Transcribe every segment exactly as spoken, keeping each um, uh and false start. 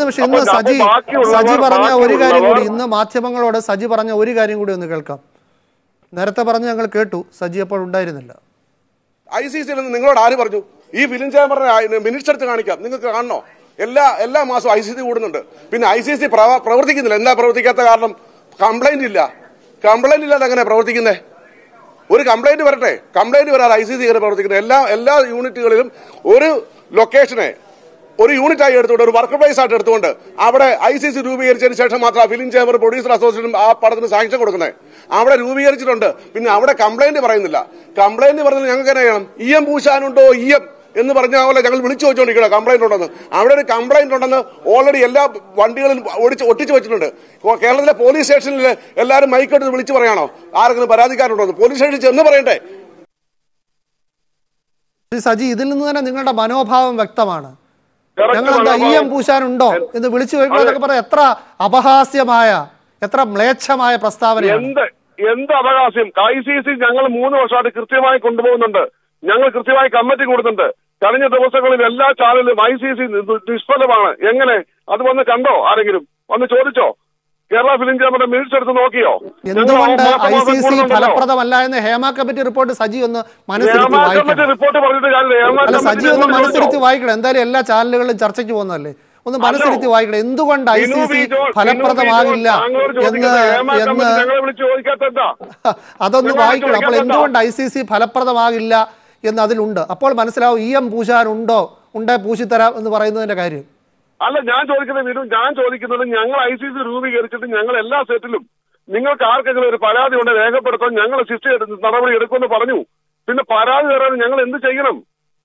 നിമിഷം ഇന്ന് സജി സജി പറഞ്ഞ ഒരു കാര്യം കൂടി ഇന്ന് മാധ്യമങ്ങളോട് സജി പറഞ്ഞ ഒരു കാര്യം കൂടി ഒന്ന് കേൾക്കാം. നേരത്തെ പറഞ്ഞ് ഞങ്ങൾ കേട്ടു, സജി അപ്പോൾ ഉണ്ടായിരുന്നില്ല. ഐ സി സിയിൽ നിന്ന് നിങ്ങളോട് ആര് പറഞ്ഞു? ഈ ഫിലിം ചേംബറിന്റെ മിനിറ്റ്സ് എടുത്ത് കാണിക്കാം, നിങ്ങൾക്ക് കാണണോ? എല്ലാ എല്ലാ മാസവും ഐ സി സി കൂടുന്നുണ്ട്. പിന്നെ ഐ സി സി പ്രവർത്തിക്കുന്നില്ല. എന്താ പ്രവർത്തിക്കാത്ത കാരണം? കംപ്ലൈന്റ് ഇല്ല. കംപ്ലൈന്റ് ഇല്ലാതെ എങ്ങനെ പ്രവർത്തിക്കുന്നേ? ഒരു കംപ്ലൈന്റ് വരട്ടെ. കംപ്ലൈന്റ് വരാതെ ഐ സി സി എങ്ങനെ പ്രവർത്തിക്കുന്നത്? എല്ലാ എല്ലാ യൂണിറ്റുകളിലും ഒരു ലൊക്കേഷനെ ഒരു യൂണിറ്റ് ആയി എടുത്തുകൊണ്ട് ഒരു വർക്ക് പ്ലേസ് ആയിട്ട് എടുത്തുകൊണ്ട് അവിടെ ഐ സി സി രൂപീകരിച്ചതിന് ശേഷം മാത്രം ഫിലിം ചേംബർ പ്രൊഡ്യൂസർ അസോസിയേഷൻ ആ പടത്തിന് സാങ്ഷൻ കൊടുക്കുന്നത്. അവിടെ രൂപീകരിച്ചിട്ടുണ്ട്. പിന്നെ അവിടെ കംപ്ലൈന്റ് പറയുന്നില്ല. കംപ്ലൈന്റ് പറഞ്ഞാൽ ഞങ്ങൾക്ക് എങ്ങനെ ചെയ്യണം? ഇ എം പൂശാനുണ്ടോ ഇ എം എന്ന് പറഞ്ഞ പോലെ ഞങ്ങൾ വിളിച്ചു വെച്ചുകൊണ്ടിരിക്കണം കംപ്ലൈന്റ് ഉണ്ടെന്ന്. അവിടെ ഒരു കംപ്ലൈന്റ് ഉണ്ടെന്ന് ഓൾറെഡി എല്ലാ വണ്ടികളും ഒടിച്ച് ഒട്ടിച്ചു വെച്ചിട്ടുണ്ട്. കേരളത്തിലെ പോലീസ് സ്റ്റേഷനിൽ എല്ലാവരും മൈക്കോട്ട് വിളിച്ചു പറയാണോ ആരെങ്കിലും പരാതിക്കാരുണ്ടോ? പോലീസ് സ്റ്റേഷനിൽ ചെന്ന് പറയണ്ടേ? സജി, ഇതിൽ നിന്ന് തന്നെ നിങ്ങളുടെ മനോഭാവം വ്യക്തമാണ്. ഞങ്ങൾ എന്താ ഇ എം പൂശാനുണ്ടോ എന്ന് വിളിച്ചു ചോദിക്കുന്നതൊക്കെ പറയാം. എത്ര അപഹാസ്യമായ, എത്ര മ്ലേച്ഛമായ പ്രസ്താവനയാണ്. എന്ത് എന്ത് അപഹാസ്യം! ഐ സി സി ഞങ്ങൾ മൂന്ന് വർഷമായിട്ട് കൃത്യമായി കൊണ്ടുപോകുന്നുണ്ട്. ഞങ്ങൾ കൃത്യമായി കമ്മിറ്റി കൊടുക്കുന്നുണ്ട്. കഴിഞ്ഞ ദിവസങ്ങളിൽ എല്ലാ ചാനലിലും ഐ സി സി നിഷ്ഫലമാണ്. എങ്ങനെ? അത് വന്ന് കണ്ടോ? ആരെങ്കിലും വന്ന് ചോദിച്ചോ? കേരള ഫിലിം ചേംബറിന്റെ മിനിറ്റ്സ് എടുത്ത് നോക്കിയോ? എന്തുകൊണ്ട് ഐ സി സി ഫലപ്രദമല്ല എന്ന് ഹേമ കമ്മിറ്റി റിപ്പോർട്ട് സജി ഒന്ന് മനസ്സിരുത്തി വായിക്കണം. റിപ്പോർട്ട് പറഞ്ഞിട്ട് സജി ഒന്ന് മനസ്സിരുത്തി വായിക്കണം. എന്തായാലും എല്ലാ ചാനലുകളിലും ചർച്ചയ്ക്ക് പോകുന്നതല്ലേ, ഒന്ന് മനസ്സിരുത്തി വായിക്കണം. എന്തുകൊണ്ട് ഐ സി സി ഫലപ്രദമാകില്ല എന്ന് എന്ന് അതൊന്ന് വായിക്കണം. അപ്പോൾ എന്തുകൊണ്ട് ഐ സി സി ഫലപ്രദമാകില്ല എന്ന് അതിലുണ്ട്. അപ്പോൾ മനസ്സിലാവും ഇ എം പൂശാനുണ്ടോ, ഉണ്ടേ പൂശിത്തരാം എന്ന് പറയുന്നതിന്റെ കാര്യം. അല്ല, ഞാൻ ചോദിക്കുന്നത് വീണ്ടും ഞാൻ ചോദിക്കുന്നത് ഞങ്ങൾ ഐ സി സി രൂപീകരിച്ചിട്ട് ഞങ്ങൾ എല്ലാ സെറ്റിലും നിങ്ങൾക്ക് ആർക്കെങ്കിലും ഒരു പരാതി കൊണ്ട് രേഖപ്പെടുത്താൻ ഞങ്ങൾ ശിക്ഷ നടപടി എടുക്കുമെന്ന് പറഞ്ഞു. പിന്നെ പരാതി തരാൻ ഞങ്ങൾ എന്ത് ചെയ്യണം?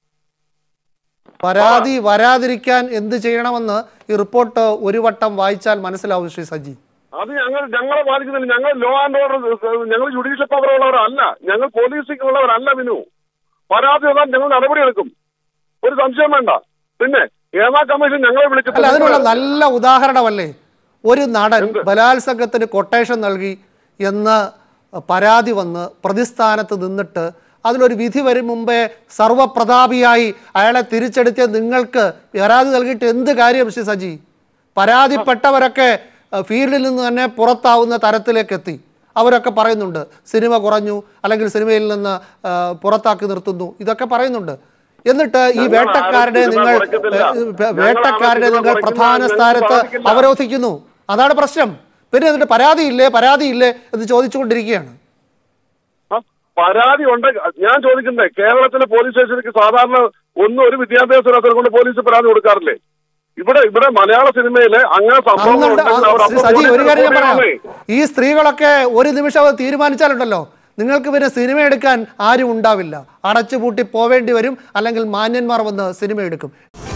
പരാതി വരാതിരിക്കാൻ എന്ത് ചെയ്യണമെന്ന് ഈ റിപ്പോർട്ട് ഒരു വട്ടം വായിച്ചാൽ മനസ്സിലാവും ശ്രീ സജി. അത് ഞങ്ങൾ ഞങ്ങളെ ബാധിക്കുന്നില്ല. ഞങ്ങൾ ലോ ആൻഡ് ഓർഡർ, ഞങ്ങൾ ജുഡീഷ്യൽ പവർ ഉള്ളവരല്ല, ഞങ്ങൾ പോലീസിംഗ് ഉള്ളവരല്ല. വിനു, പരാതി വന്നാൽ ഞങ്ങൾ നടപടിയെടുക്കും, ഒരു സംശയം വേണ്ട. പിന്നെ ഹേമ കമ്മീഷൻ ഞങ്ങളെ വിളിച്ചിട്ട് അതിനുള്ള നല്ല ഉദാഹരണമല്ലേ ഒരു നടൻ ബലാത്സംഗത്തിന് കൊട്ടേഷൻ നൽകി എന്ന് പരാതി വന്ന് പ്രതിസ്ഥാനത്ത് നിന്നിട്ട് അതിലൊരു വിധി വരും മുമ്പേ സർവപ്രതാപിയായി അയാളെ തിരിച്ചെടുത്ത് നിങ്ങൾക്ക് പരാതി നൽകിയിട്ട് എന്ത് കാര്യം ശ്രീ സജി? പരാതിപ്പെട്ടവരൊക്കെ ഫീൽഡിൽ നിന്ന് തന്നെ പുറത്താവുന്ന തരത്തിലേക്ക് എത്തി. അവരൊക്കെ പറയുന്നുണ്ട് സിനിമ കുറഞ്ഞു, അല്ലെങ്കിൽ സിനിമയിൽ നിന്ന് പുറത്താക്കി നിർത്തുന്നു, ഇതൊക്കെ പറയുന്നുണ്ട്. എന്നിട്ട് ഈ വേട്ടക്കാരുടെ നിങ്ങൾ വേട്ടക്കാരുടെ നിങ്ങൾ പ്രധാന സ്ഥാനത്ത് അവരോധിക്കുന്നു. അതാണ് പ്രശ്നം. പിന്നെ എന്നിട്ട് പരാതിയില്ലേ പരാതിയില്ലേ എന്ന് ചോദിച്ചുകൊണ്ടിരിക്കുകയാണ്. പരാതി ഉണ്ട്. ഞാൻ ചോദിക്കുന്നത്, കേരളത്തിലെ പോലീസ് സ്റ്റേഷനിലേക്ക് സാധാരണ ഒന്നും ഒരു വിദ്യാഭ്യാസ കൊണ്ട് പോലീസ് പരാതി കൊടുക്കാറില്ലേ? ഇവിടെ ഇവിടെ മലയാള സിനിമയിലെ അങ്ങനെ സജി ഒരു കാര്യം ഞാൻ പറയാം. ഈ സ്ത്രീകളൊക്കെ ഒരു നിമിഷം അത് തീരുമാനിച്ചാലുണ്ടല്ലോ, നിങ്ങൾക്ക് പിന്നെ സിനിമ എടുക്കാൻ ആരും ഉണ്ടാവില്ല. അടച്ചുപൂട്ടി പോവേണ്ടി വരും, അല്ലെങ്കിൽ മാന്യന്മാർ വന്ന് സിനിമ എടുക്കും.